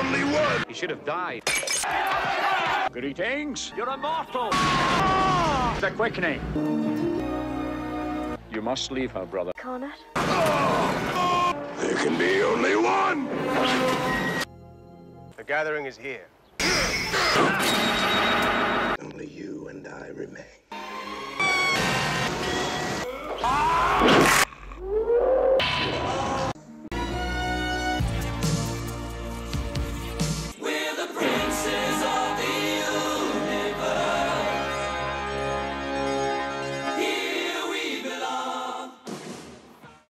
only one. He should have died. Greetings. You're immortal. The quickening. You must leave her, brother. Can't it? There can be only one. The gathering is here. Only you and I remain.